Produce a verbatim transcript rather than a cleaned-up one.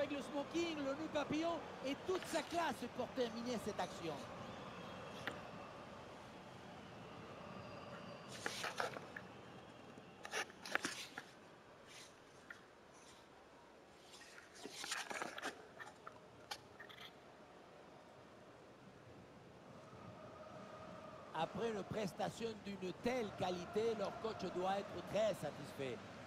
avec le smoking, le nœud papillon et toute sa classe pour terminer cette action. Après une prestation d'une telle qualité, leur coach doit être très satisfait.